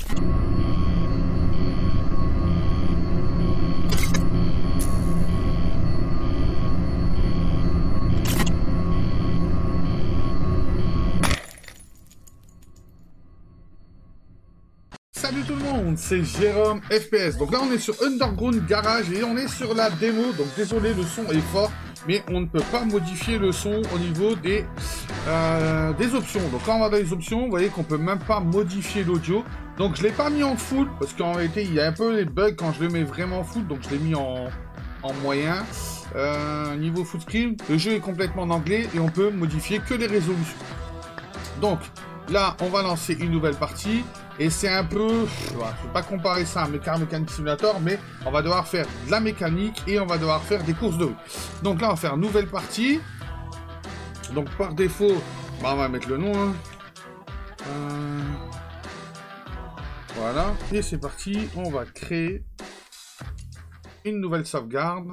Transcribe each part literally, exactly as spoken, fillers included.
Salut tout le monde, c'est Jérôme F P S. Donc là on est sur Underground Garage et on est sur la démo. Donc désolé, le son est fort, mais on ne peut pas modifier le son au niveau des, euh, des options. Donc quand on va dans les options, vous voyez qu'on peut même pas modifier l'audio. Donc je l'ai pas mis en full, parce qu'en réalité il y a un peu les bugs quand je le mets vraiment full. Donc je l'ai mis en, en moyen. Euh, niveau full screen, le jeu est complètement en anglais et on peut modifier que les résolutions. Donc là on va lancer une nouvelle partie. Et c'est un peu, je ne vais pas comparer ça à un Car Mechanic Simulator, mais on va devoir faire de la mécanique et on va devoir faire des courses de rue. Donc là, on va faire une nouvelle partie. Donc par défaut, bah, on va mettre le nom. Hein. Euh... Voilà, et c'est parti. On va créer une nouvelle sauvegarde.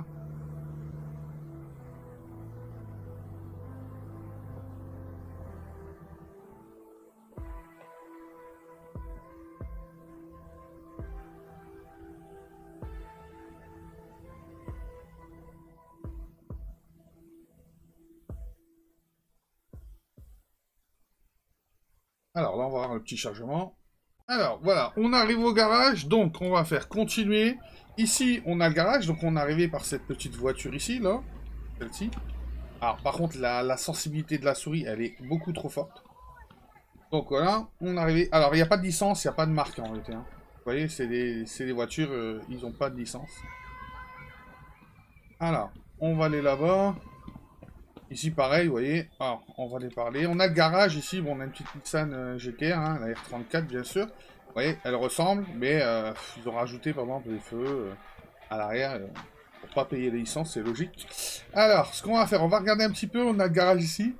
Alors là, on va avoir le petit chargement. Alors, voilà, on arrive au garage, donc on va faire continuer. Ici, on a le garage, donc on est arrivé par cette petite voiture ici, là. Celle-ci. Alors, par contre, la, la sensibilité de la souris, elle est beaucoup trop forte. Donc voilà, on est arrivé. Alors, il n'y a pas de licence, il n'y a pas de marque en réalité. Hein. Vous voyez, c'est des, des voitures, euh, ils n'ont pas de licence. Alors, on va aller là-bas. Ici, pareil, vous voyez, alors, on va les parler. On a le garage ici, bon, on a une petite Nissan euh, G T R, hein, la R trente-quatre, bien sûr. Vous voyez, elle ressemble, mais euh, ils ont rajouté, par exemple, des feux euh, à l'arrière, euh, pour pas payer les licences, c'est logique. Alors, ce qu'on va faire, on va regarder un petit peu, on a le garage ici.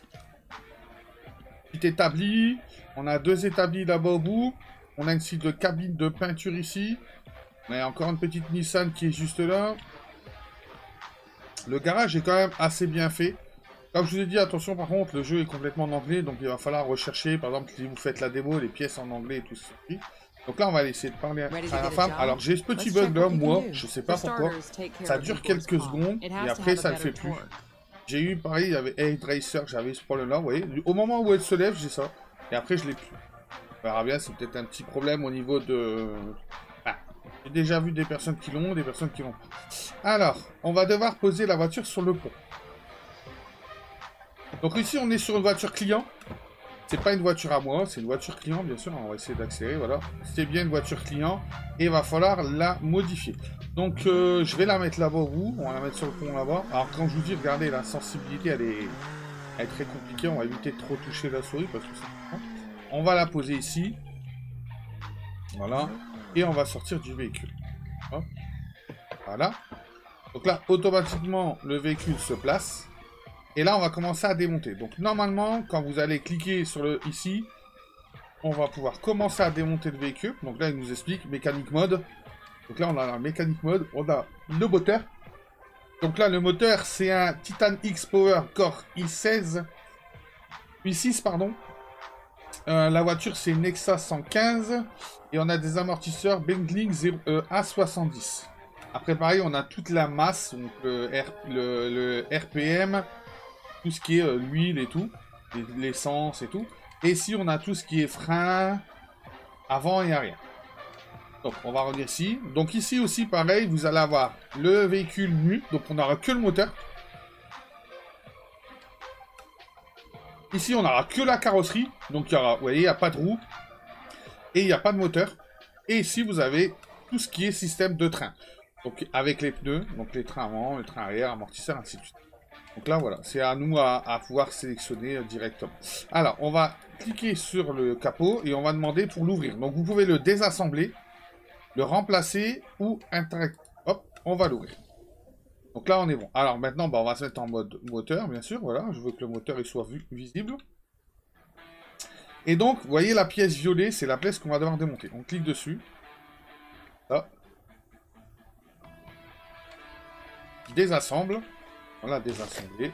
Petit établi, on a deux établis là-bas au bout. On a une site de cabine de peinture ici. On a encore une petite Nissan qui est juste là. Le garage est quand même assez bien fait. Comme je vous ai dit, attention par contre, le jeu est complètement en anglais, donc il va falloir rechercher, par exemple, si vous faites la démo, les pièces en anglais et tout ça. Donc là, on va essayer de parler à la femme. Alors, j'ai ce petit bug là, moi, je sais pas pourquoi. Ça dure quelques secondes, et après, ça ne le fait plus. J'ai eu, pareil, il y avait Air Racer, j'avais ce problème là, vous voyez. Au moment où elle se lève, j'ai ça, et après, je l'ai plus. On verra bien, c'est peut-être un petit problème au niveau de... J'ai déjà vu des personnes qui l'ont, des personnes qui l'ont pas. Alors, on va devoir poser la voiture sur le pont. Donc ici, on est sur une voiture client. C'est pas une voiture à moi, c'est une voiture client, bien sûr. On va essayer d'accélérer, voilà. C'est bien une voiture client. Et il va falloir la modifier. Donc, euh, je vais la mettre là-bas au bout. On va la mettre sur le pont là-bas. Alors, quand je vous dis, regardez, la sensibilité, elle est, elle est très compliquée. On va éviter de trop toucher la souris parce que c'est... On va la poser ici. Voilà. Et on va sortir du véhicule. Hop. Voilà. Donc là, automatiquement, le véhicule se place. Et là, on va commencer à démonter. Donc normalement, quand vous allez cliquer sur le ici, on va pouvoir commencer à démonter le véhicule. Donc là, il nous explique mécanique mode. Donc là, on a la mécanique mode. On a le moteur. Donc là, le moteur, c'est un Titan X Power Core i seize. i six, pardon. Euh, la voiture, c'est Nexa cent quinze. Et on a des amortisseurs Bendling euh, A soixante-dix. Après, pareil, on a toute la masse, donc le, R, le, le R P M, tout ce qui est euh, l'huile et tout, l'essence et tout. Et ici, on a tout ce qui est frein, avant et arrière. Donc, on va revenir ici. Donc ici aussi, pareil, vous allez avoir le véhicule nu, donc on n'aura que le moteur. Ici, on n'aura que la carrosserie, donc il y aura, vous voyez, il n'y a pas de roue. Et il n'y a pas de moteur. Et ici, vous avez tout ce qui est système de train. Donc, avec les pneus, donc les trains avant, les trains arrière, amortisseurs, ainsi de suite. Donc là, voilà, c'est à nous à, à pouvoir sélectionner euh, directement. Alors, on va cliquer sur le capot et on va demander pour l'ouvrir. Donc, vous pouvez le désassembler, le remplacer ou interact. Hop, on va l'ouvrir. Donc là, on est bon. Alors maintenant, bah, on va se mettre en mode moteur, bien sûr. Voilà, je veux que le moteur il soit vu, visible. Et donc, vous voyez la pièce violet, c'est la pièce qu'on va devoir démonter. On clique dessus. Là. Désassemble. Voilà, désassembler.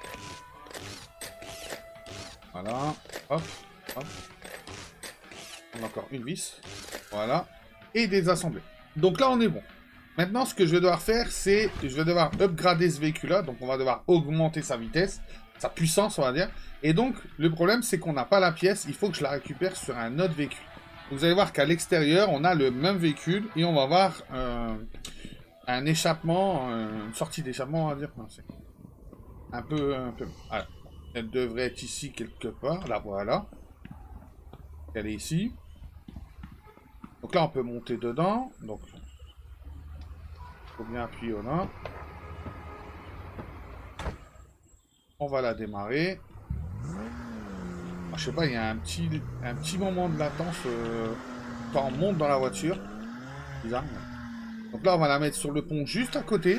Voilà. Hop. Hop. On a encore une vis. Voilà. Et désassembler. Donc là, on est bon. Maintenant, ce que je vais devoir faire, c'est... Je vais devoir upgrader ce véhicule-là. Donc, on va devoir augmenter sa vitesse. Sa puissance, on va dire. Et donc, le problème, c'est qu'on n'a pas la pièce. Il faut que je la récupère sur un autre véhicule. Vous allez voir qu'à l'extérieur, on a le même véhicule. Et on va avoir euh, un échappement. Euh, une sortie d'échappement, on va dire. Non, c'est un peu... Un peu... Voilà. Elle devrait être ici quelque part. Là, voilà. Elle est ici. Donc là, on peut monter dedans. Donc, il faut bien appuyer là. On va la démarrer. Ah, je sais pas, il y a un petit, un petit moment de latence euh, quand on monte dans la voiture. Bizarre. Mais... Donc là, on va la mettre sur le pont juste à côté.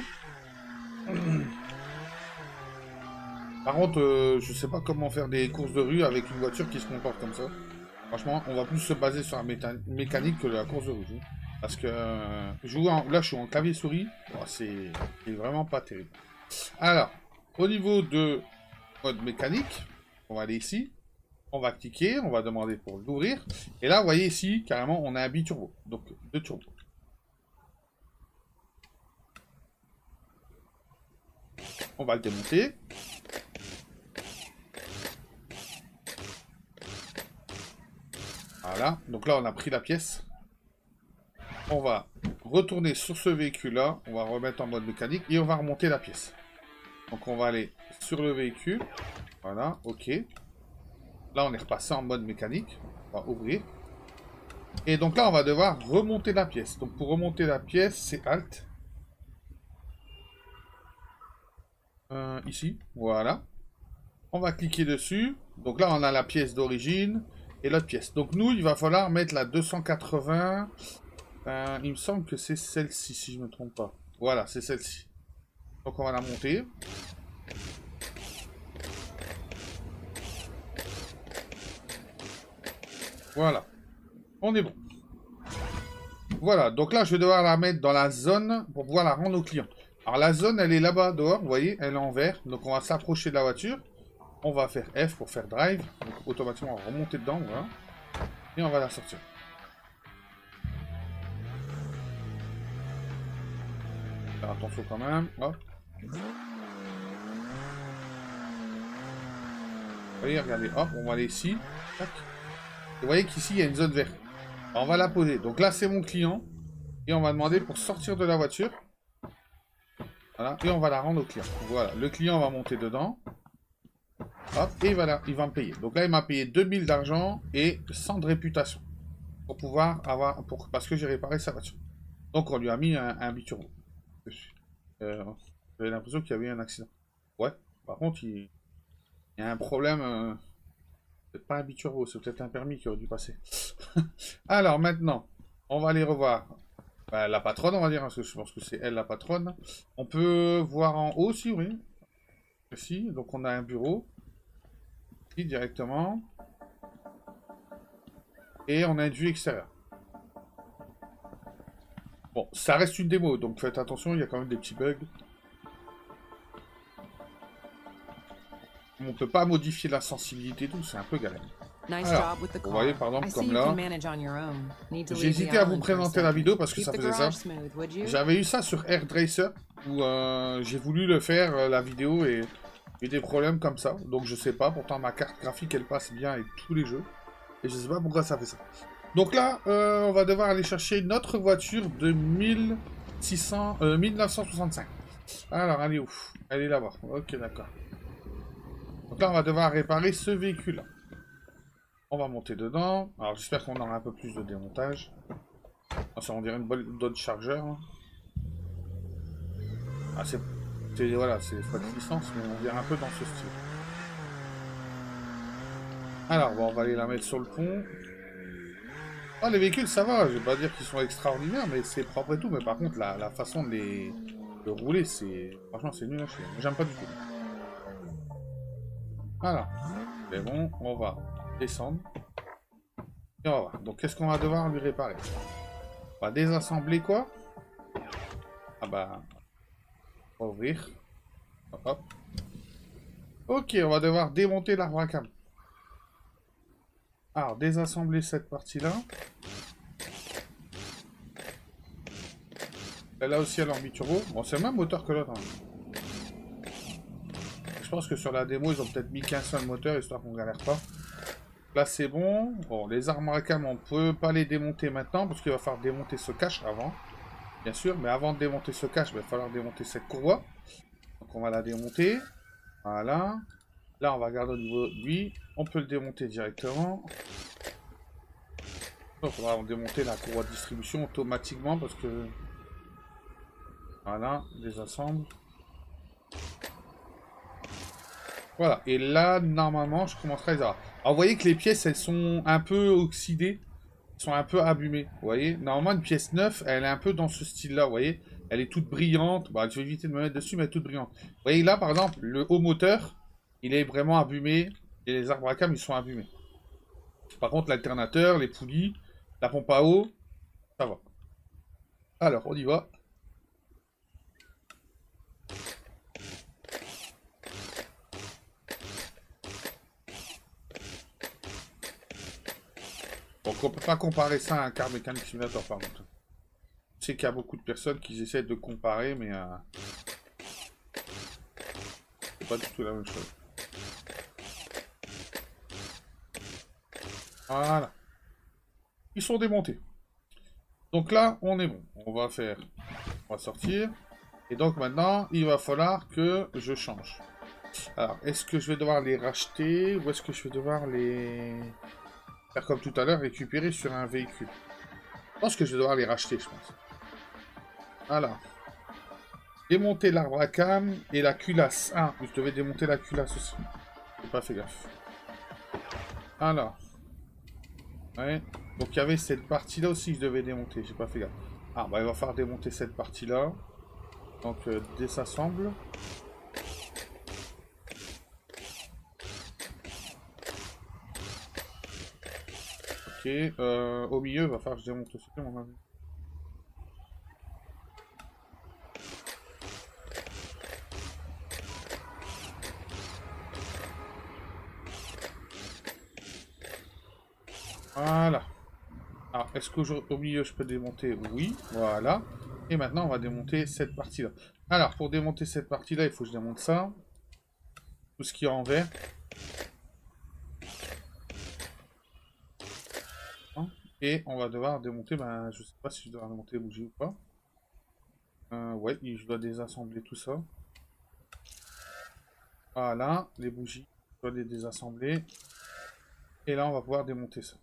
Par contre, euh, je sais pas comment faire des courses de rue avec une voiture qui se comporte comme ça. Franchement, on va plus se baser sur la mécanique que la course de rue. Parce que euh, jouer en... là, je suis en clavier souris. Oh, c'est vraiment pas terrible. Alors, au niveau de mode mécanique, on va aller ici. On va cliquer, on va demander pour l'ouvrir. Et là, vous voyez ici, carrément, on a un biturbo. Donc, deux turbos. On va le démonter. Voilà, donc là on a pris la pièce. On va retourner sur ce véhicule-là, on va remettre en mode mécanique et on va remonter la pièce. Donc on va aller sur le véhicule. Voilà, ok. Là on est repassé en mode mécanique. On va ouvrir. Et donc là on va devoir remonter la pièce. Donc pour remonter la pièce, c'est Alt. Euh, ici, voilà. On va cliquer dessus. Donc là on a la pièce d'origine. Et l'autre pièce. Donc nous, il va falloir mettre la deux cent quatre-vingts. Euh, il me semble que c'est celle-ci, si je ne me trompe pas. Voilà, c'est celle-ci. Donc on va la monter. Voilà. On est bon. Voilà, donc là, je vais devoir la mettre dans la zone pour pouvoir la rendre au client. Alors la zone, elle est là-bas, dehors, vous voyez, elle est en vert. Donc on va s'approcher de la voiture. On va faire F pour faire drive. Donc, automatiquement, on va remonter dedans. Voilà. Et on va la sortir. Faire attention quand même. Hop. Vous voyez, regardez. Hop, on va aller ici. Tac. Et vous voyez qu'ici, il y a une zone verte. Alors, on va la poser. Donc là, c'est mon client. Et on va demander pour sortir de la voiture. Voilà. Et on va la rendre au client. Voilà. Le client va monter dedans. Hop, et voilà, il va me payer. Donc là, il m'a payé deux mille d'argent et cent de réputation. Pour pouvoir avoir... Pour, parce que j'ai réparé sa voiture. Donc on lui a mis un, un biturbo. Euh, J'avais l'impression qu'il y avait eu un accident. Ouais, par contre, il, il y a un problème... Euh, c'est pas un biturbo, c'est peut-être un permis qui aurait dû passer. Alors maintenant, on va aller revoir bah, la patronne, on va dire, parce que je pense que c'est elle la patronne. On peut voir en haut, si oui. Ici, donc on a un bureau. Directement. Et on a une vue extérieure. Bon, ça reste une démo, donc faites attention, il y a quand même des petits bugs. On peut pas modifier la sensibilité et tout, c'est un peu galère. Alors, vous voyez par exemple comme là, j'ai hésité à vous présenter la vidéo parce que ça faisait ça. J'avais eu ça sur AirDracer où euh, j'ai voulu le faire, euh, la vidéo, et... et des problèmes comme ça, donc je sais pas, pourtant ma carte graphique elle passe bien avec tous les jeux, et je sais pas pourquoi ça fait ça. Donc là, euh, on va devoir aller chercher notre voiture de mille six cents, euh, mille neuf cent soixante-cinq. Alors, elle est où? Elle est là-bas, ok d'accord. Donc là, on va devoir réparer ce véhicule-là. On va monter dedans, alors j'espère qu'on aura un peu plus de démontage. Ah, ça on dirait une bonne Dodge Charger. Hein. Ah c'est... Voilà, c'est pas de licence, mais on dirait un peu dans ce style. Alors, bon, on va aller la mettre sur le pont. Ah, les véhicules, ça va. Je vais pas dire qu'ils sont extraordinaires, mais c'est propre et tout. Mais par contre, la, la façon de les de rouler, c'est... Franchement, c'est nul à chier. J'aime pas du tout. Voilà. C'est bon, on va descendre. Et on va voir. Donc, qu'est-ce qu'on va devoir lui réparer? On va désassembler quoi? Ah bah... On va ouvrir. Hop, hop. Ok, on va devoir démonter l'arbre à câble. Alors, désassembler cette partie-là. Là aussi, elle a turbo. Bon, c'est le même moteur que l'autre. Hein. Je pense que sur la démo, ils ont peut-être mis qu'un seul moteur, histoire qu'on galère pas. Là, c'est bon. Bon, les armes à cam, on peut pas les démonter maintenant, parce qu'il va falloir démonter ce cache avant. Bien sûr, mais avant de démonter ce cache, il va falloir démonter cette courroie. Donc, on va la démonter. Voilà. Là, on va regarder au niveau de lui. On peut le démonter directement. Donc, on va démonter la courroie de distribution automatiquement, parce que... Voilà, désassemble. Voilà, et là, normalement, je commencerai à les avoir. Alors, vous voyez que les pièces, elles sont un peu oxydées. Elles sont un peu abîmées, vous voyez. Normalement, une pièce neuve, elle est un peu dans ce style-là, vous voyez. Elle est toute brillante. Bah, je vais éviter de me mettre dessus, mais elle est toute brillante. Vous voyez, là, par exemple, le haut moteur, il est vraiment abîmé. Et les arbres à cam, ils sont abîmés. Par contre, l'alternateur, les poulies, la pompe à eau, ça va. Alors, on y va. Donc on peut pas comparer ça à un car mécanique simulator par contre. Je sais qu'il y a beaucoup de personnes qui essaient de comparer, mais euh, c'est pas du tout la même chose. Voilà. Ils sont démontés. Donc là, on est bon. On va faire... On va sortir. Et donc maintenant, il va falloir que je change. Alors, est-ce que je vais devoir les racheter ou est-ce que je vais devoir les... faire comme tout à l'heure, récupérer sur un véhicule? Je pense que je vais devoir les racheter, je pense. Voilà. Démonter l'arbre à cam et la culasse. Ah, je devais démonter la culasse aussi. J'ai pas fait gaffe. Alors. Ouais. Donc il y avait cette partie-là aussi que je devais démonter. J'ai pas fait gaffe. Ah, bah il va falloir démonter cette partie-là. Donc, euh, désassemble. Ok. Euh, au milieu, il va falloir que je démonte aussi, mon avis. Voilà. Alors, est-ce qu'au milieu, je peux démonter? Oui, voilà. Et maintenant, on va démonter cette partie-là. Alors, pour démonter cette partie-là, il faut que je démonte ça. Tout ce qui est en vert. Et on va devoir démonter, ben, je sais pas si je dois démonter les bougies ou pas. Euh, ouais, je dois désassembler tout ça. Voilà, les bougies, je dois les désassembler. Et là, on va pouvoir démonter ça.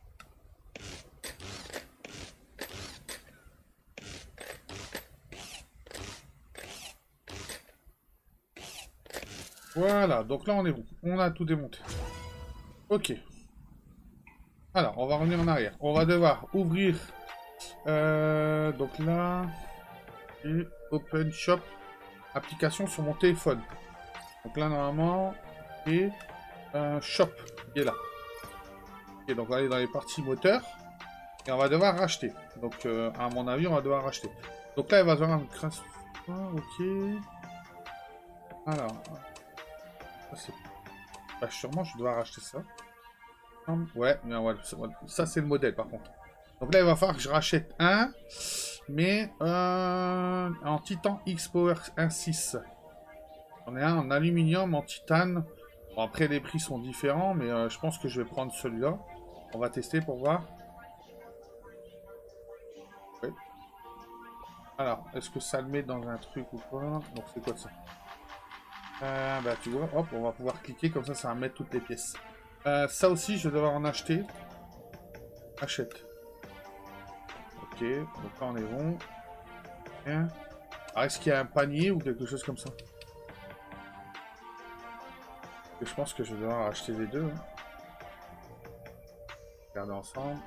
Voilà, donc là on est bon. On a tout démonté. Ok. Alors, on va revenir en arrière. On va devoir ouvrir... Euh, donc là... Et Open Shop. Application sur mon téléphone. Donc là, normalement... Et... Euh, Shop. Qui est là. Ok, donc on va aller dans les parties moteurs. Et on va devoir racheter. Donc, euh, à mon avis, on va devoir racheter. Donc là, il va devoir... Ok. Alors... Bah, sûrement, je dois racheter ça. Ouais, mais voilà, ça c'est le modèle par contre. Donc là, il va falloir que je rachète un, mais euh, en Titan X-Power un point six. J'en ai un en aluminium, en titane. Bon, après, les prix sont différents, mais euh, je pense que je vais prendre celui-là. On va tester pour voir. Ouais. Alors, est-ce que ça le met dans un truc ou pas? Donc, c'est quoi ça? euh, Bah, tu vois, hop, on va pouvoir cliquer, comme ça, ça va mettre toutes les pièces. Euh, ça aussi, je vais devoir en acheter. Achète. Ok, donc là on est bon. Bien. Alors est-ce qu'il y a un panier ou quelque chose comme ça? Et je pense que je vais devoir acheter les deux. Hein. Regarder ensemble.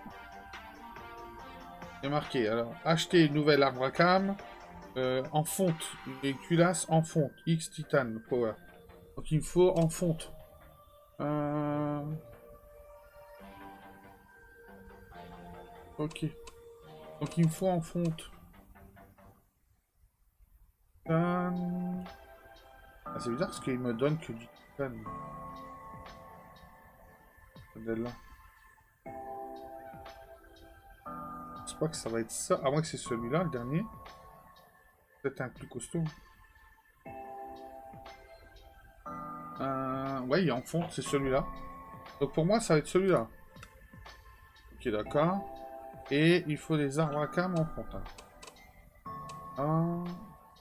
C'est marqué, alors, acheter une nouvelle arbre à cam. Euh, en fonte. Les culasses en fonte. X Titan Power. Donc il me faut en fonte. Euh... Ok. Donc il me faut en fonte. Titan... Ah, c'est bizarre parce qu'il me donne que du titane. Celle-là. pense pas que ça va être ça. À moins que c'est celui-là, le dernier. Peut-être un plus costaud. Euh, ouais, il est en fonte, c'est celui-là. Donc pour moi, ça va être celui-là. Ok, d'accord. Et il faut des arbres à cam en fonte. Hein.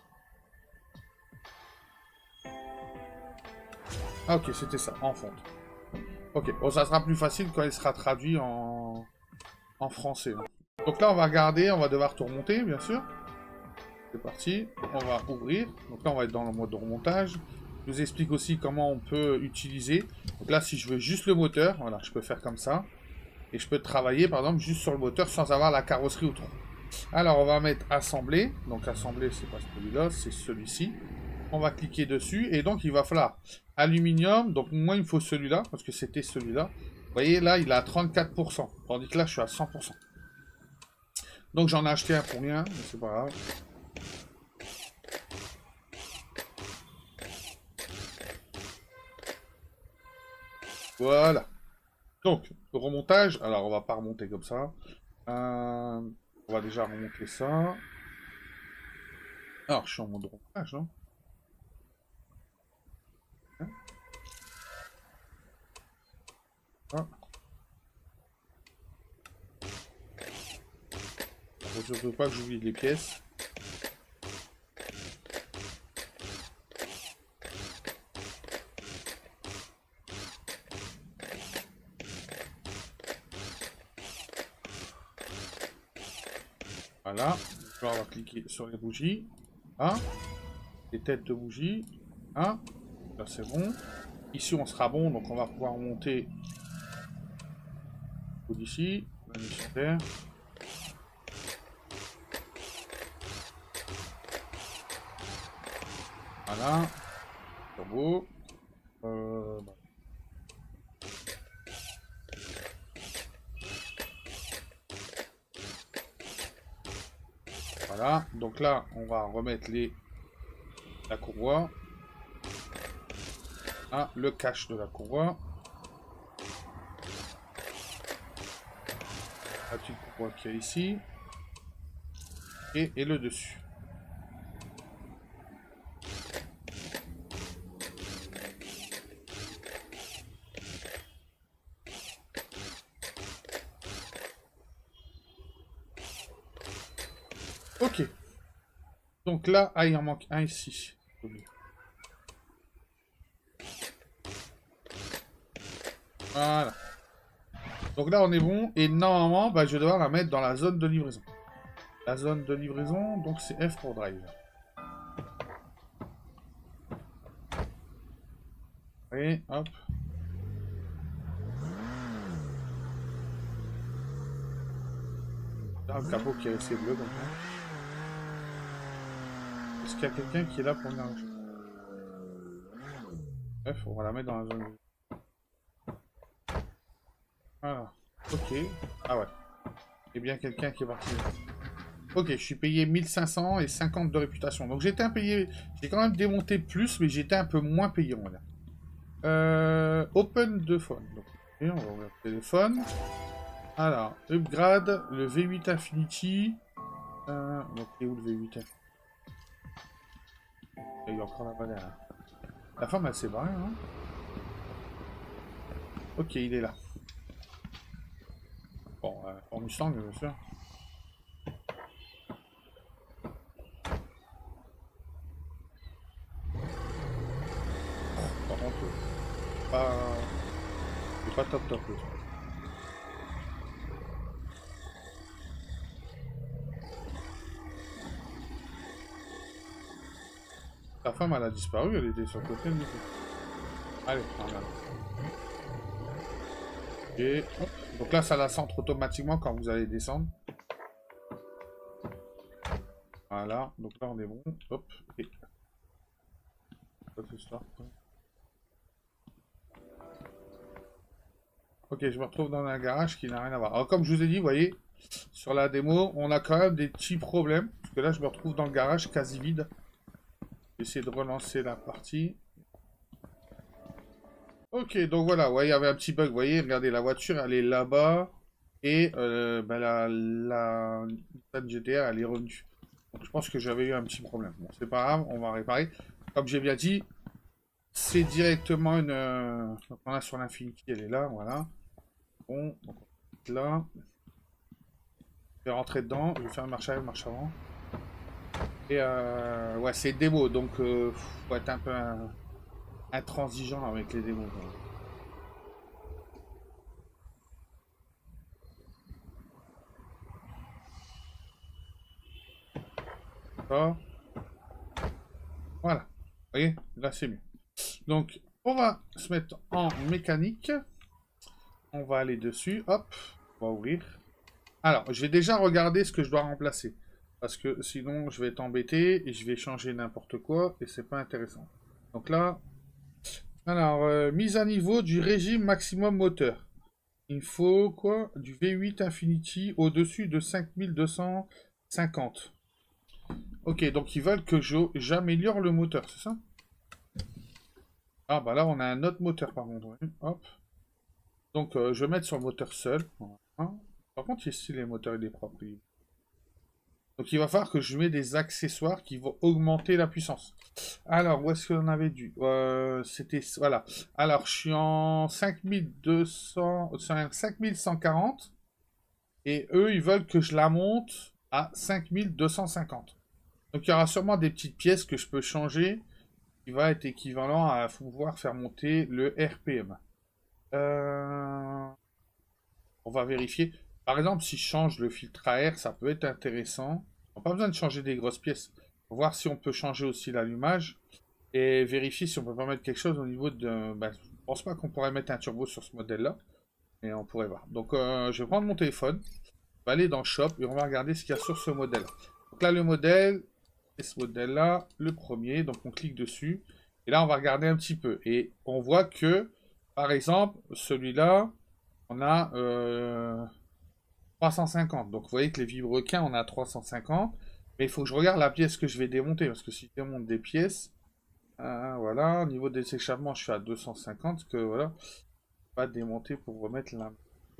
Ah, ok, c'était ça, en fonte. Ok, bon, ça sera plus facile quand il sera traduit en, en français. Donc là, on va regarder, on va devoir tout remonter, bien sûr. C'est parti, on va ouvrir. Donc là, on va être dans le mode de remontage. Je vous explique aussi comment on peut utiliser. Donc là, si je veux juste le moteur, voilà, je peux faire comme ça. Et je peux travailler, par exemple, juste sur le moteur sans avoir la carrosserie autour. Alors, on va mettre assembler. Donc, assembler, c'est pas celui-là, c'est celui-ci. On va cliquer dessus. Et donc, il va falloir aluminium. Donc, moi, il me faut celui-là, parce que c'était celui-là. Vous voyez, là, il est à trente-quatre pour cent. Tandis que là, je suis à cent pour cent. Donc, j'en ai acheté un pour rien, mais c'est pas grave. Voilà. Donc, le remontage. Alors, on va pas remonter comme ça. Euh, on va déjà remonter ça. Alors, je suis en mode remontage, non? Hein? Ah. Faut surtout pas que j'oublie les pièces. Voilà. Là, on va cliquer sur les bougies. Ah. Les têtes de bougies. Ah. Là, c'est bon. Ici, on sera bon, donc on va pouvoir monter d'ici. Super. Voilà. Turbo. Euh, bah. Voilà. Donc là, on va remettre les la courroie. Ah, le cache de la courroie. La petite courroie qu'il y a ici. Et, et le dessus. Ok. Donc là, ah, il en manque un ici. Voilà. Donc là, on est bon. Et normalement, bah, je vais devoir la mettre dans la zone de livraison. La zone de livraison, donc c'est F pour drive. Et hop. Là, le capot qui est resté bleu comme ça. Est-ce qu'il y a quelqu'un qui est là pour me l'arracher? Bref, on va la mettre dans la zone. Voilà. Ok. Ah ouais. Il y a bien quelqu'un qui est parti. Ok, je suis payé mille cinq cents et cinquante de réputation. Donc j'étais impayé. J'ai quand même démonté plus, mais j'étais un peu moins payé, on va dire. Euh, open de phone. Donc, okay, on va ouvrir le téléphone. Alors, upgrade, le V huit Infinity. Euh, donc, il est où le V huit? Il y a encore là-bas derrière. La femme, elle s'est barrée, hein? Ok, il est là. Bon, euh, en Mustang, bien sûr. Par contre, pas... c'est pas top top. Le truc. La femme, elle a disparu, elle était sur le côté. Du coup. Allez, regarde. Et hop. Donc là, ça la centre automatiquement quand vous allez descendre. Voilà, donc là, on est bon. Hop, et... Ok, je me retrouve dans un garage qui n'a rien à voir. Alors, comme je vous ai dit, vous voyez, sur la démo, on a quand même des petits problèmes. Parce que là, je me retrouve dans le garage quasi vide. Je vais essayer de relancer la partie. Ok, donc voilà, ouais, il y avait un petit bug, vous voyez, regardez, la voiture, elle est là-bas. Et euh, bah, la, la Nissan G T R, elle est revenue. Donc, je pense que j'avais eu un petit problème. Bon, c'est pas grave, on va réparer. Comme j'ai bien dit, c'est directement une... Euh... Donc, on a sur l'Infinity, elle est là, voilà. Bon, donc on va là. Je vais rentrer dedans, je vais faire une marche arrière, marche avant. Et euh... ouais, c'est démo, donc euh, faut être un peu euh, intransigeant avec les démos. D'accord. Voilà. Vous voyez, là c'est mieux. Donc, on va se mettre en mécanique. On va aller dessus. Hop, on va ouvrir. Alors, je vais déjà regarder ce que je dois remplacer. Parce que sinon, je vais être embêté et je vais changer n'importe quoi et c'est pas intéressant. Donc là, alors, euh, mise à niveau du régime maximum moteur. Il faut quoi? Du V huit Infinity au-dessus de cinq mille deux cent cinquante. Ok, donc ils veulent que j'améliore le moteur, c'est ça? Ah bah là, on a un autre moteur par contre. Ouais. Hop. Donc, euh, je vais mettre sur le moteur seul. Voilà. Par contre, ici, les moteurs, il est propre. Donc, il va falloir que je mette des accessoires qui vont augmenter la puissance. Alors, où est-ce qu'on avait dû euh, C'était... Voilà. Alors, je suis en cinq mille deux cents... cinq mille cent quarante. Et eux, ils veulent que je la monte à cinq mille deux cent cinquante. Donc, il y aura sûrement des petites pièces que je peux changer qui va être équivalent à pouvoir faire monter le R P M. Euh... On va vérifier. Par exemple, si je change le filtre à air, ça peut être intéressant. On n'a pas besoin de changer des grosses pièces. On va voir si on peut changer aussi l'allumage. Et vérifier si on peut pas mettre quelque chose au niveau de... Ben, je pense pas qu'on pourrait mettre un turbo sur ce modèle-là. Mais on pourrait voir. Donc, euh, je vais prendre mon téléphone. On va aller dans Shop et on va regarder ce qu'il y a sur ce modèle. Donc là, le modèle, c'est ce modèle-là, le premier. Donc, on clique dessus. Et là, on va regarder un petit peu. Et on voit que, par exemple, celui-là, on a euh, trois cent cinquante. Donc, vous voyez que les vibrequins, on a trois cent cinquante. Mais il faut que je regarde la pièce que je vais démonter. Parce que si je démonte des pièces, euh, voilà, au niveau des échappements, je suis à deux cent cinquante. Parce que, voilà, pas démonter pour remettre la...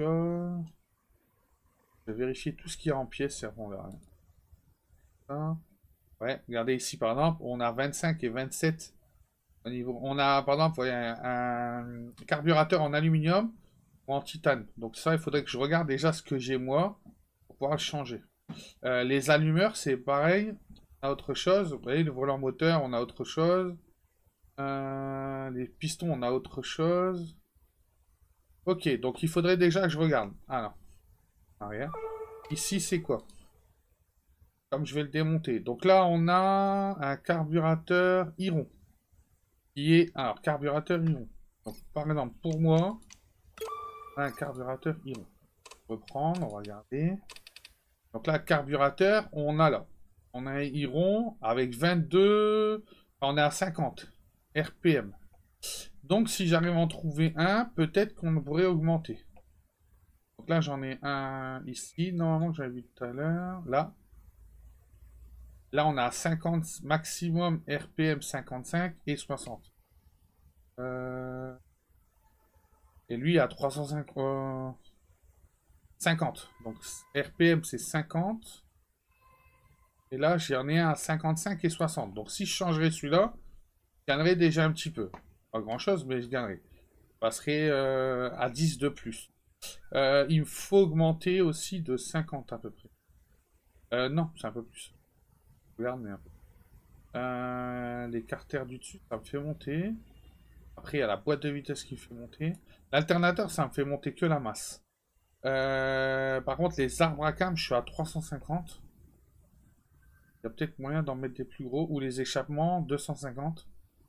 Je vais vérifier tout ce qu'il y a en pièces et après on verra. Ça. Ouais, regardez ici par exemple, on a vingt-cinq et vingt-sept au niveau. On a par exemple voyez, un, un carburateur en aluminium ou en titane. Donc ça, il faudrait que je regarde déjà ce que j'ai moi pour pouvoir le changer. Euh, les allumeurs, c'est pareil. On a autre chose. Vous voyez, le volant moteur, on a autre chose. Euh, les pistons, on a autre chose. Ok, donc il faudrait déjà que je regarde. Alors, arrière. Ici, c'est quoi? Comme je vais le démonter. Donc là, on a un carburateur Iron. Qui est... Alors, carburateur Iron. Donc, par exemple, pour moi, un carburateur Iron. On va prendre, on va regarder. Donc là, carburateur, on a là. On a un Iron avec vingt-deux... Enfin, on est à cinquante R P M. Donc, si j'arrive à en trouver un, peut-être qu'on pourrait augmenter. Donc là, j'en ai un ici. Normalement, que j'avais vu tout à l'heure. Là. Là, on a cinquante maximum R P M cinquante-cinq et soixante. Euh... Et lui à trois cent cinquante. Euh... cinquante. Donc R P M c'est cinquante. Et là, j'en ai un à cinquante-cinq et soixante. Donc si je changerais celui-là, je gagnerais déjà un petit peu. Pas grand-chose, mais je gagnerais. Je passerais euh, à dix de plus. Euh, il me faut augmenter aussi de cinquante à peu près. Euh, non, c'est un peu plus. Regarde, mais un peu. Euh, les carters du dessus, ça me fait monter. Après, il y a la boîte de vitesse qui me fait monter. L'alternateur, ça me fait monter que la masse. Euh, par contre, les arbres à cam, je suis à trois cent cinquante. Il y a peut-être moyen d'en mettre des plus gros. Ou les échappements, deux cent cinquante.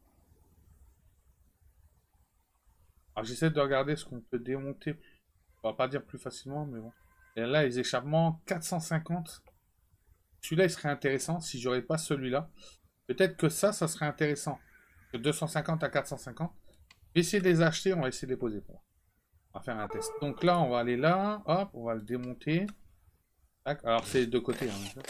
Alors, j'essaie de regarder ce qu'on peut démonter. On va pas dire plus facilement, mais bon. Et là, les échappements, quatre cent cinquante. Celui-là, il serait intéressant si j'aurais pas celui-là. Peut-être que ça, ça serait intéressant. De deux cent cinquante à quatre cent cinquante. Je vais essayer de les acheter, on va essayer de les poser pour. On va faire un test. Donc là, on va aller là. Hop, on va le démonter. Tac. Alors, c'est de côté. Hein.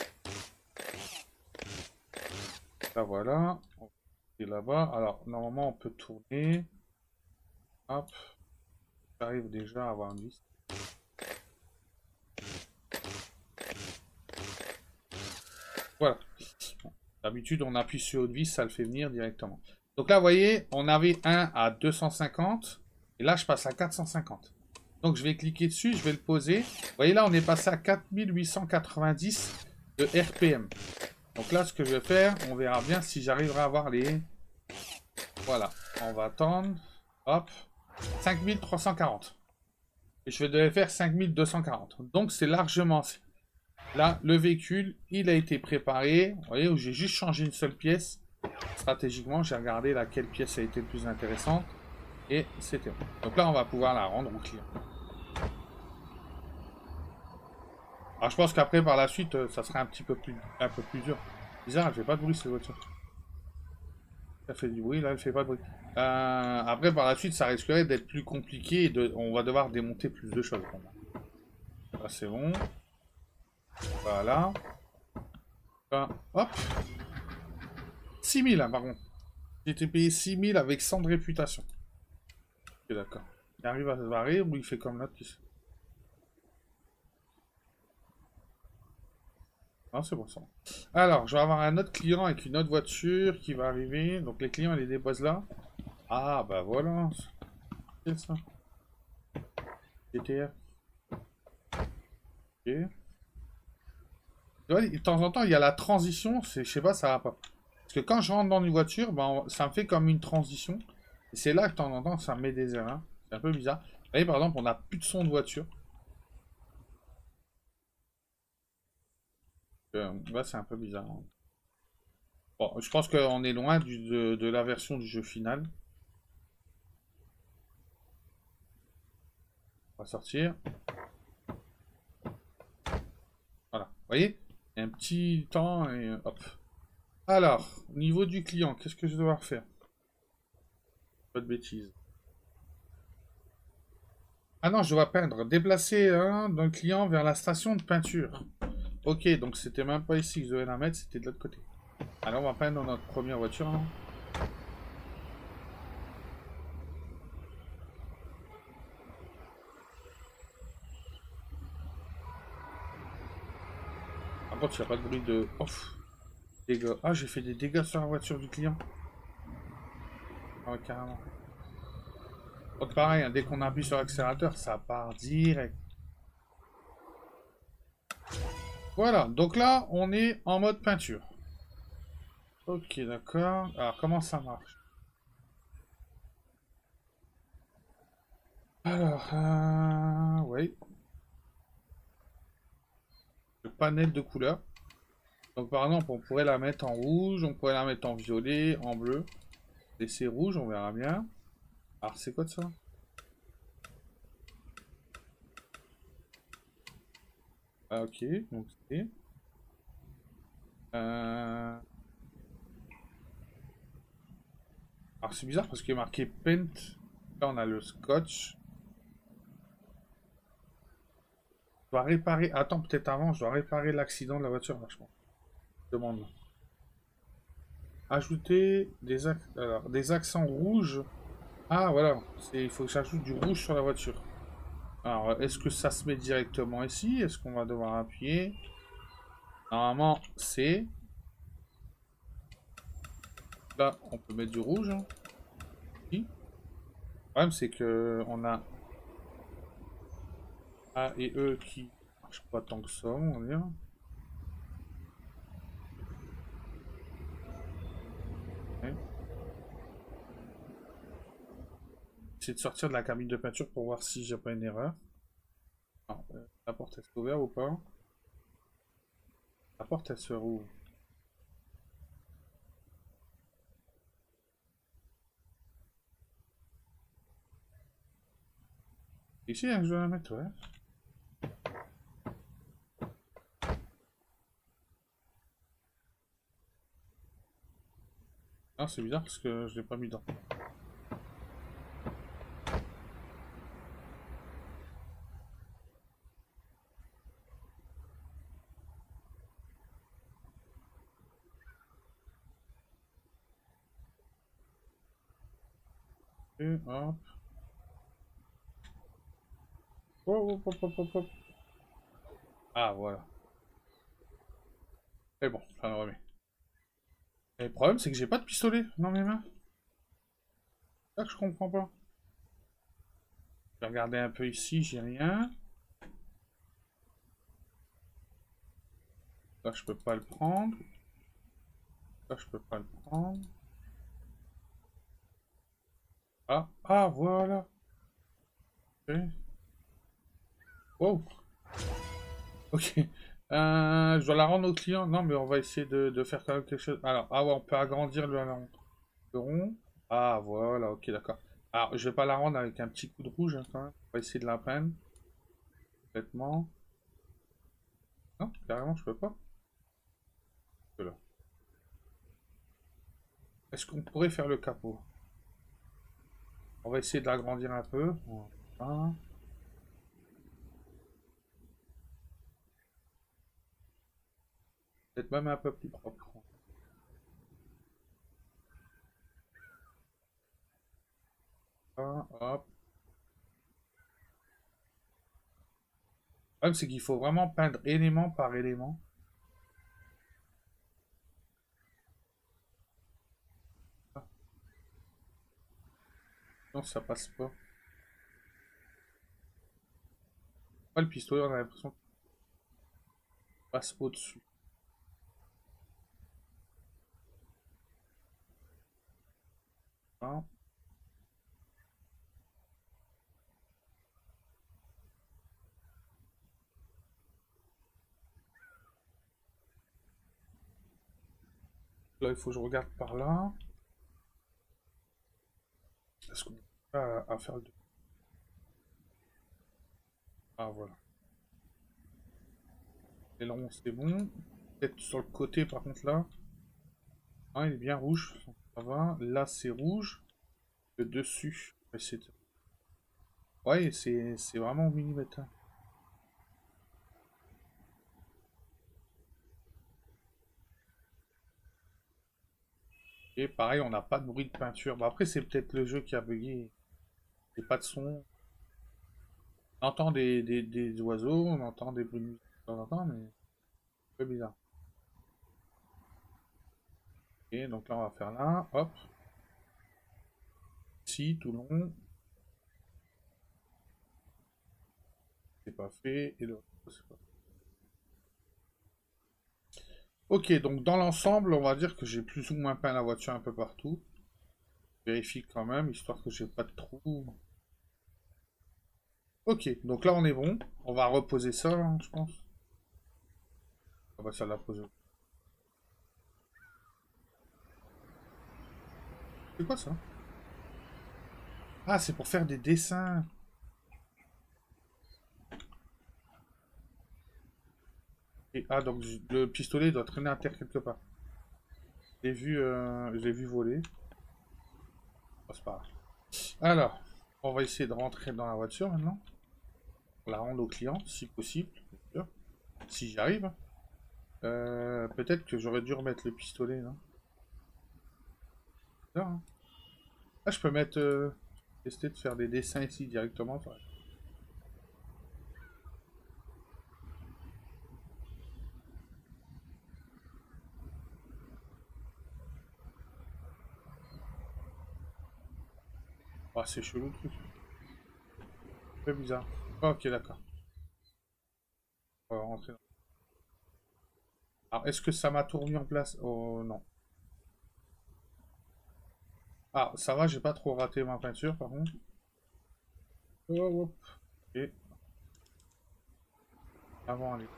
Là, voilà. Et là-bas. Alors, normalement, on peut tourner. Hop. J'arrive déjà à avoir une vis. Voilà. D'habitude, on appuie sur haute vis, ça le fait venir directement. Donc là, vous voyez, on avait un à deux cent cinquante. Et là, je passe à quatre cent cinquante. Donc, je vais cliquer dessus, je vais le poser. Vous voyez, là, on est passé à quatre mille huit cent quatre-vingt-dix de R P M. Donc là, ce que je vais faire, on verra bien si j'arriverai à avoir les... Voilà. On va attendre. Hop. cinq mille trois cent quarante. Et je vais faire cinq mille deux cent quarante. Donc, c'est largement assez. Là, le véhicule, il a été préparé. Vous voyez, où j'ai juste changé une seule pièce. Stratégiquement, j'ai regardé laquelle pièce a été le plus intéressante. Et c'était bon. Donc là, on va pouvoir la rendre au client. Alors, je pense qu'après, par la suite, ça sera un petit peu plus, un peu plus dur. Bizarre, elle fait pas de bruit, cette voiture. Elle fait du bruit, là, elle fait pas de bruit. Euh, après, par la suite, ça risquerait d'être plus compliqué. Et de, on va devoir démonter plus de choses. Là, c'est bon. Voilà. Là, hop. six mille, hein, par contre. J'ai été payé six mille avec cent de réputation. Ok, d'accord. Il arrive à se barrer ou il fait comme l'autre qui... Ah, c'est bon ça. Alors, je vais avoir un autre client avec une autre voiture qui va arriver. Donc les clients, ils les déposent là. Ah, bah voilà. C'est ça. G T R. Ok. De temps en temps, il y a la transition. Je sais pas, ça va pas. Parce que quand je rentre dans une voiture, ben, ça me fait comme une transition. Et c'est là que de temps en temps, ça me met des erreurs. C'est un peu bizarre. Vous voyez, par exemple, on n'a plus de son de voiture. Euh, là, c'est un peu bizarre. Bon, je pense qu'on est loin du, de, de la version du jeu final. On va sortir. Voilà. Vous voyez? Il y a un petit temps et hop. Alors, au niveau du client, qu'est-ce que je dois faire? Pas de bêtises. Ah non, je dois peindre. Déplacer un d'un client vers la station de peinture. Ok, donc c'était même pas ici que je devais la mettre, c'était de l'autre côté. Alors on va peindre notre première voiture. Hein. Par contre, il n'y a pas de bruit de... Ouf. Dégâts. Ah, j'ai fait des dégâts sur la voiture du client. Ah ouais, carrément. Donc pareil, hein, dès qu'on appuie sur l'accélérateur, ça part direct. Voilà, donc là, on est en mode peinture. Ok, d'accord. Alors, comment ça marche? Alors, euh... oui. Le panel de couleurs. Donc, par exemple, on pourrait la mettre en rouge, on pourrait la mettre en violet, en bleu. Laisser rouge, on verra bien. Alors, c'est quoi de ça? Ah, ok, donc c'est... Euh... Alors, c'est bizarre parce qu'il est marqué paint. Là, on a le scotch. Je dois réparer... Attends, peut-être avant, je dois réparer l'accident de la voiture, vachement. Demande. Ajouter des, ac... Alors, des accents rouges. Ah, voilà. Il faut que j'ajoute du rouge sur la voiture. Alors, est-ce que ça se met directement ici? Est-ce qu'on va devoir appuyer? Normalement, c'est... Là, on peut mettre du rouge. Hein. Oui. Le problème, c'est que on a A et E qui marchent pas tant que ça, on va dire. Ouais. J'essaie de sortir de la cabine de peinture pour voir si j'ai pas une erreur. Non, euh, la porte est ouverte ou pas? La porte elle se rouvre. Ici, hein, je dois la mettre, ouais. Ah, c'est bizarre parce que je l'ai pas mis dedans. Et hop. Oh, hop, hop, hop, hop, hop. Ah, voilà. Mais bon, ça le remet. Et le problème, c'est que j'ai pas de pistolet dans mes mains. C'est ça que je comprends pas. Je vais regarder un peu ici, j'ai rien. Là, je peux pas le prendre. Là, je peux pas le prendre. Ah, ah, voilà. Ok. Wow. Ok. Euh, je dois la rendre au client. Non, mais on va essayer de, de faire quand même quelque chose. Alors, ah ouais, on peut agrandir le, le rond. Ah, voilà, ok, d'accord. Alors, je vais pas la rendre avec un petit coup de rouge, hein, quand même. On va essayer de la peindre. Complètement. Non, carrément, je peux pas. Voilà. Est-ce qu'on pourrait faire le capot? On va essayer de l'agrandir un peu. Voilà. Peut-être même un peu plus propre. Ah, hop. Le problème, c'est qu'il faut vraiment peindre élément par élément. Ah, non, ça passe pas. Ah, le pistolet, on a l'impression qu'il passe au-dessus. Ah. Là, il faut que je regarde par là. Est-ce qu'on a à faire le... Ah, voilà. Et là, c'est bon. Peut-être sur le côté, par contre, là. Ah, il est bien rouge. Ça va. Là, c'est rouge. Le dessus. Ouais, c'est vraiment au millimètre. Et pareil, on n'a pas de bruit de peinture. Bon, après, c'est peut-être le jeu qui a bugué. Il n'y a pas de son. On entend des, des, des oiseaux, on entend des bruits de musique de temps en temps, mais c'est un peu bizarre. Et donc là, on va faire là. Hop. Ici, tout long. C'est pas fait. Et l'autre, c'est pas fait. Ok, donc dans l'ensemble, on va dire que j'ai plus ou moins peint la voiture un peu partout. Je vérifie quand même, histoire que j'ai pas de trous. Ok, donc là on est bon. On va reposer ça, hein, je pense. On va ça la poser. C'est quoi ça? Ah, c'est pour faire des dessins. Et, ah, donc le pistolet doit traîner à terre quelque part. Je l'ai vu, euh, je l'ai vu voler. Oh, c'est pas grave. Alors, on va essayer de rentrer dans la voiture maintenant. La rendre au client, si possible, bien sûr. Si j'y arrive. Euh, peut-être que j'aurais dû remettre le pistolet, non? Là, hein. Ah, je peux mettre... Euh, tester de faire des dessins ici directement. Ouais. Ah, c'est chelou le truc. C'est bizarre. Ok, d'accord. On va rentrer. Alors, est-ce que ça m'a tout remis en place? Oh, non. Ah, ça va, j'ai pas trop raté ma peinture, par contre. Oh, hop. Et... Avant, allez.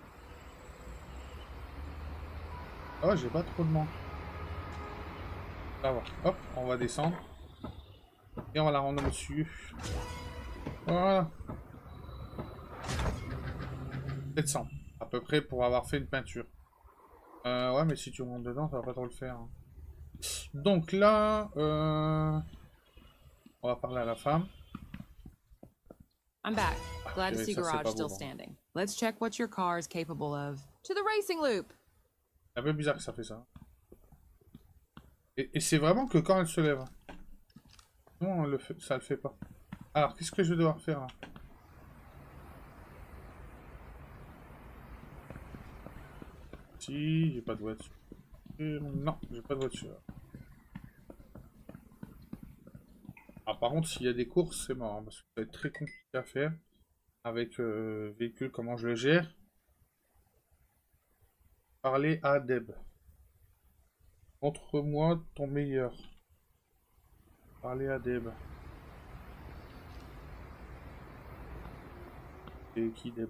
Ah ouais, j'ai pas trop de manque. Ça va. Hop, on va descendre. Et on va la rendre au-dessus. Voilà. sept cents. À peu près pour avoir fait une peinture. Euh, ouais, mais si tu rentres dedans, ça va pas trop le faire. Hein. Donc là, euh... on va parler à la femme. I'm back. Glad to Okay, see ça, c'est garage pas still beau, bon. standing. Let's check what your car is capable of. To the racing loop. C'est un peu bizarre que ça fait ça. Et, et c'est vraiment que quand elle se lève. Non, le fait, ça le fait pas. Alors, qu'est-ce que je vais devoir faire là? ici, j'ai pas de voiture. Non, j'ai pas de voiture. Ah, par contre, s'il y a des courses, c'est mort, hein, parce que ça va être très compliqué à faire. Avec euh, véhicule, comment je le gère. Parler à Deb. Montre-moi ton meilleur. Parler à Deb. Et qui Deb?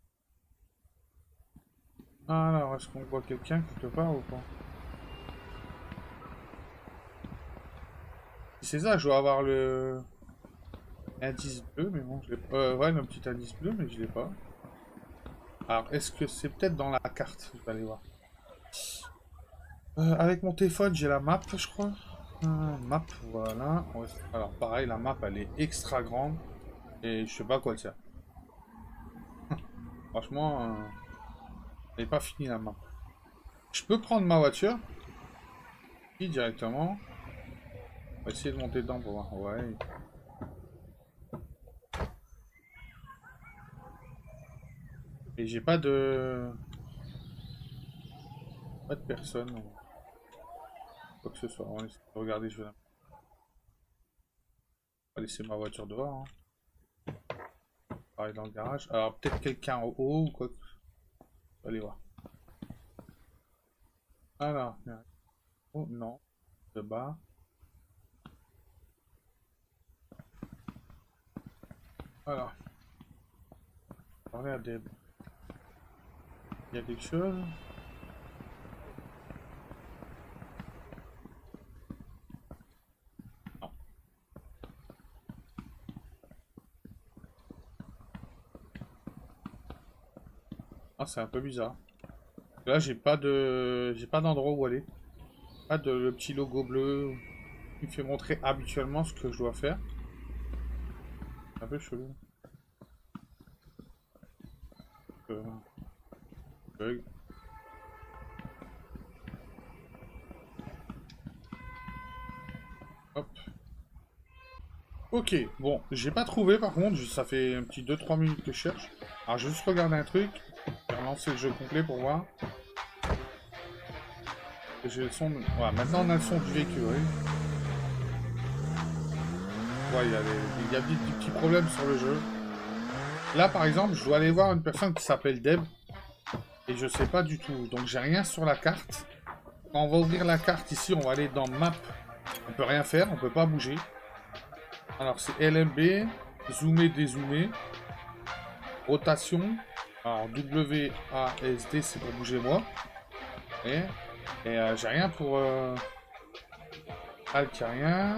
Alors, est-ce qu'on voit quelqu'un quelque part ou pas? C'est ça, je dois avoir le indice bleu, mais bon, je l'ai pas. Euh, ouais, le petit indice bleu, mais je l'ai pas. Alors, est-ce que c'est peut-être dans la carte? Je vais aller voir. Euh, avec mon téléphone, j'ai la map, je crois. Euh, map, voilà. Alors, pareil, la map, elle est extra grande. Et je sais pas à quoi elle sert. Franchement, euh, elle n'est pas finie, la map. Je peux prendre ma voiture. Ici, directement. On va essayer de monter dedans pour voir. Ouais. Et j'ai pas de... Pas de personne. Quoi que ce soit. On va essayer de regarder. Je vais... On va laisser ma voiture dehors. Hein. Pareil dans le garage. Alors peut-être quelqu'un en haut ou quoi. On va aller voir. Alors. Oh non. De bas. Voilà. Parler à Deb. Il y a quelque chose? Non. Ah, c'est un peu bizarre. Là, j'ai pas de, j'ai pas d'endroit où aller. Pas de le petit logo bleu qui me fait montrer habituellement ce que je dois faire. Un peu chelou. Euh... Bug. Hop. Ok, bon, j'ai pas trouvé par contre, ça fait un petit deux trois minutes que je cherche. Alors je vais juste regarder un truc. Je vais relancer le jeu complet pour voir. J'ai le son de... Voilà, maintenant on a le son du véhicule, oui. Ouais, il y a, des... il y a des, des petits problèmes sur le jeu. Là par exemple, je dois aller voir une personne qui s'appelle Deb. Et je sais pas du tout. Donc j'ai rien sur la carte. Quand on va ouvrir la carte ici, on va aller dans Map. On peut rien faire, on peut pas bouger. Alors c'est L M B, zoomer, dézoomer. Rotation. Alors W A S D c'est pour bouger moi. Et, et euh, j'ai rien pour... Euh... Alt, il n'y a rien.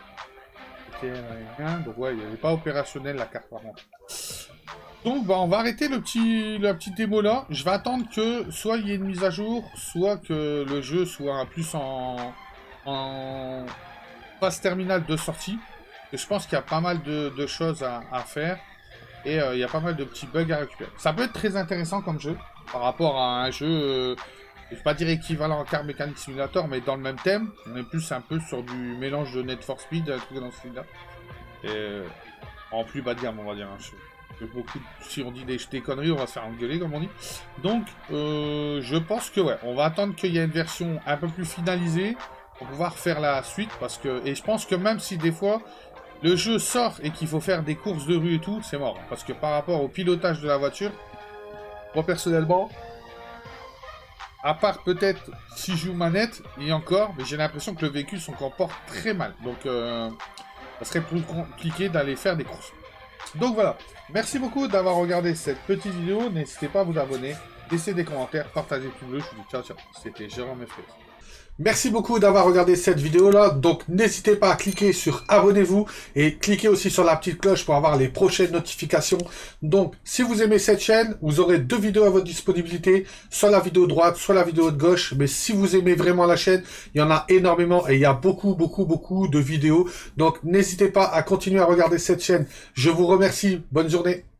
T L, rien. Donc ouais, il n'est pas opérationnel la carte par contre. Donc bah on va arrêter le petit, la petite démo là. Je vais attendre que soit il y ait une mise à jour, soit que le jeu soit plus en, en phase terminale de sortie. Et je pense qu'il y a pas mal de, de choses à, à faire. Et euh, il y a pas mal de petits bugs à récupérer. Ça peut être très intéressant comme jeu. Par rapport à un jeu, euh, je ne vais pas dire équivalent à Car Mechanic Simulator, mais dans le même thème. On est plus un peu sur du mélange de Need for Speed, un truc dans ce style-là. Et euh, en plus bas de gamme, on va dire. Hein, je... Beaucoup, si on dit des, des conneries, on va se faire engueuler, comme on dit. Donc, euh, je pense que, ouais, on va attendre qu'il y ait une version un peu plus finalisée pour pouvoir faire la suite. Parce que, et je pense que même si des fois, le jeu sort et qu'il faut faire des courses de rue et tout, c'est mort. Parce que par rapport au pilotage de la voiture, moi, personnellement, à part peut-être si je joue manette, et encore, mais j'ai l'impression que le véhicule s'en comporte très mal. Donc, euh, ça serait plus compliqué d'aller faire des courses. Donc voilà, merci beaucoup d'avoir regardé cette petite vidéo, n'hésitez pas à vous abonner, laissez des commentaires, partagez tout le jeu, je vous dis ciao ciao, c'était Jérôme F P S. Merci beaucoup d'avoir regardé cette vidéo là, donc n'hésitez pas à cliquer sur abonnez-vous et cliquez aussi sur la petite cloche pour avoir les prochaines notifications. Donc si vous aimez cette chaîne, vous aurez deux vidéos à votre disponibilité, soit la vidéo de droite, soit la vidéo de gauche, mais si vous aimez vraiment la chaîne, il y en a énormément et il y a beaucoup beaucoup beaucoup de vidéos, donc n'hésitez pas à continuer à regarder cette chaîne. Je vous remercie, bonne journée.